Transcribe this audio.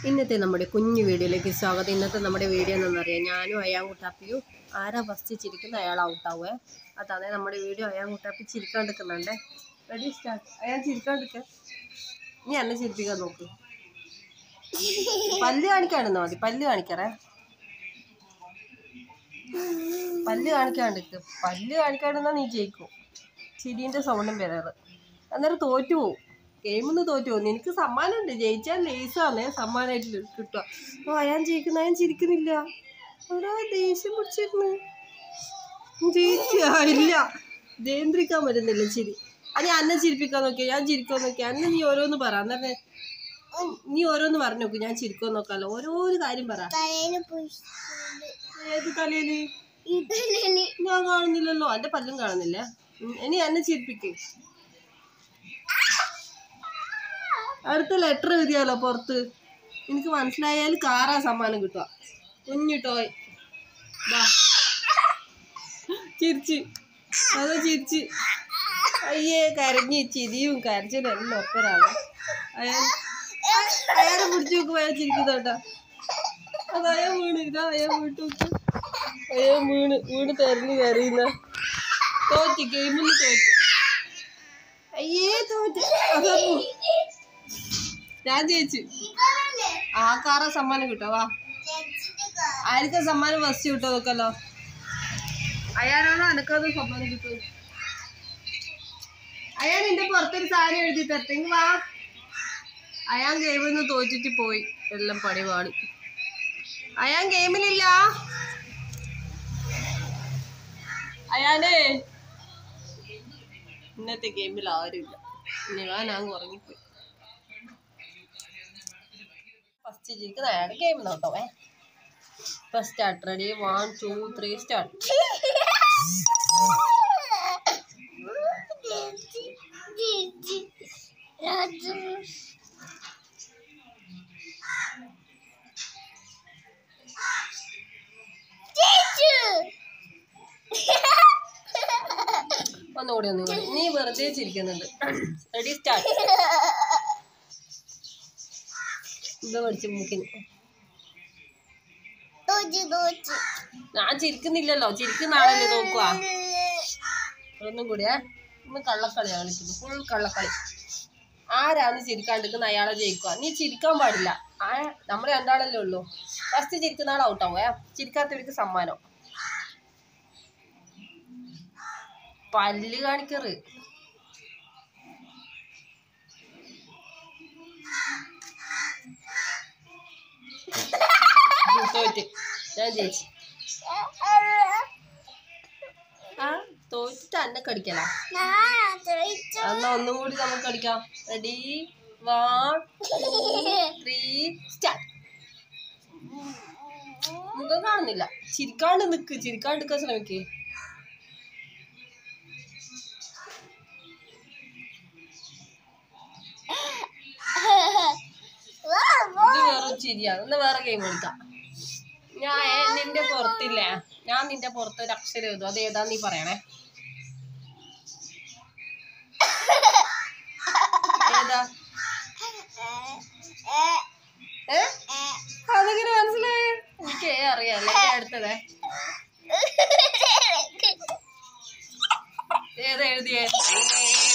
ഇന്നത്തെ നമ്മുടെ കുഞ്ഞു വീഡിയോയിലേക്ക് സ്വാഗതം. ഇന്നത്തെ നമ്മുടെ വീഡിയോ എന്താണെന്നറിയാം, ഞാനും അയാൻകുട്ടാപ്പിയും ആരാ ഫസ്റ്റ് ചിരിക്കുന്ന അയാൾ ഔട്ടാവേ. അതാണ് നമ്മുടെ വീഡിയോ. അയാൻകുട്ടാപ്പി ചിരിക്കാണ്ടിരിക്കുന്നുണ്ടേ. Ready start. അയാൾ ചിരിക്കാണ്ടിരിക്കുക. നീ എന്നെ ചിരിപ്പിക്കാൻ നോക്ക്. പല്ല് കാണിക്കാണ്ടെന്നാ മതി. പല്ല് കാണിക്കാറേ. പല്ല് കാണിക്കാണ്ടിരിക്കുക. പല്ല് കാണിക്കാണ്ടെന്നാൽ നീ ജയിക്കും. ചിരീൻ്റെ സൗണ്ടും വരാറ്. അന്നേരം തോറ്റു പോവും. ഗെയിമൊന്ന് തോറ്റു പോകുന്നു. എനിക്ക് സമ്മാനമുണ്ട്. ജയിച്ചാൽ ലേസാണ് സമ്മാനമായിട്ട് കിട്ടുക. അപ്പോൾ അയാൻ ജയിക്കുന്ന, അയാൻ ചിരിക്കുന്നില്ല. അവിടെ ദേഷ്യം പിടിച്ചിരുന്നു. ജയിച്ചാ ഇല്ല, നിയന്ത്രിക്കാൻ പറ്റുന്നില്ല ചിരി. അത് അന്നെ ചിരിപ്പിക്കാൻ നോക്കിയാ, ഞാൻ ചിരിക്കാൻ നോക്കിയാ. അന്നെ നീ ഓരോന്ന് പറ. അന്നേരം നീ ഓരോന്ന് പറഞ്ഞു നോക്ക്. ഞാൻ ചിരിക്കാൻ നോക്കാമല്ലോ. ഓരോരു കാര്യം പറ. ഏത് തലയില്? ഞാൻ കാണുന്നില്ലല്ലോ. എൻ്റെ പല്ലും കാണുന്നില്ല. ഇനി എന്നെ ചിരിപ്പിക്കും. അടുത്ത ലെറ്റർ എഴുതിയാലോ പുറത്ത്. എനിക്ക് മനസ്സിലായാൽ കാറാ സമ്മാനം കിട്ടുക. കുഞ്ഞു ടോയ്. ചിരിച്ച്, അതോ ചിരിച്ച്. അയ്യേ, കരഞ്ഞ് ചിരിയും കരച്ചിലും എല്ലാം ഒപ്പരാണ്. അയാളെ പിടിച്ചു നോക്കുമ്പോ അയാൾ ചിരിക്കുന്നോട്ടാ. അത് അയാൾ വീണ്. ഇതാ അയാൾ വീട്ടു നോക്ക്. അയാൾ വീണ് തെരഞ്ഞു കരയുന്ന. തോറ്റ്, ഗെയിമിന് തോറ്റ്. അയ്യേ തോറ്റ്. അതപ്പോ ഞാൻ ജയിച്ചു. ആ കാറ സമ്മാനം കിട്ടോ. വാ, ആർക്കാ സമ്മാനം ഫസ്റ്റ് കിട്ടോ നോക്കല്ലോ. അയാളാണോ അനക്കാതെ സമ്മാനം കിട്ടും? അയാൾ നിന്റെ പുറത്തൊരു സാധനം എഴുതി തരട്ടെങ്കിൽ വാ. അയാൻ ഗെയിമിൽ നിന്ന് തോറ്റിട്ട് പോയി. എല്ലാം പണി പാടി. അയാൻ ഗെയിമിലില്ല. അയാളേ ഇന്നത്തെ ഗെയിമിൽ ആരുമില്ല. ഞാൻ ഉറങ്ങിപ്പോയി. ഫസ്റ്റ് ചിരിക്കുന്ന അയാളുടെ ഗെയിം നോട്ടോ. First start. Ready, 1 2 3 start. ഒന്നുകൂടി നീ വെറുതെ ചിരിക്കുന്നുണ്ട്. Ready start. ഇത് പഠിച്ചു മൂക്കിന്. ഞാൻ ചിരിക്കുന്നില്ലല്ലോ. ചിരിക്കുന്ന ആളല്ലേ നോക്കുക. ഒന്നും കൂടിയാ. ഇന്ന് കള്ളക്കളിയാ കളിക്കുന്നത്. ഫുൾ കള്ളക്കളി. ആരാന്ന് ചിരിക്കാണ്ടിരിക്കുന്ന അയാളെ ജയിക്കുക. നീ ചിരിക്കാൻ പാടില്ല. നമ്മൾ രണ്ടാളല്ലേ ഉള്ളൂ. ഫസ്റ്റ് ചിരിക്കുന്ന ആൾ ഔട്ടാവേ. ചിരിക്കാത്തവർക്ക് സമ്മാനം. പല്ല് കാണിക്കറ്. തോറ്റ്. ഞാൻ ജയിച്ചു. തോറ്റിട്ട് അന്നെ കടിക്കല. എന്നാ ഒന്നും കൂടി നമുക്ക് കടിക്കാം. Ready, 1 2 3 start. മുഖം കാണുന്നില്ല. ചിരിക്കാണ്ട് നിക്ക്. ചിരിക്കാണ്ടിരിക്കാൻ ശ്രമിക്കേ. ഇത് വേറെ ചിരിയാണ്. ഒന്ന് വേറെ ഗെയിം കളിക്കാം. ഞാൻ നിന്റെ പുറത്തില്ലേ, ഞാൻ നിന്റെ പുറത്ത് ഒരു അക്ഷരം എഴുതും. അത് ഏതാ നീ പറയണേ. ഏതാ? അതെങ്ങനെ മനസ്സിലായി? എനിക്ക് അറിയാല്ലേ. അടുത്തതേ ഏതാ എഴുതിയേ?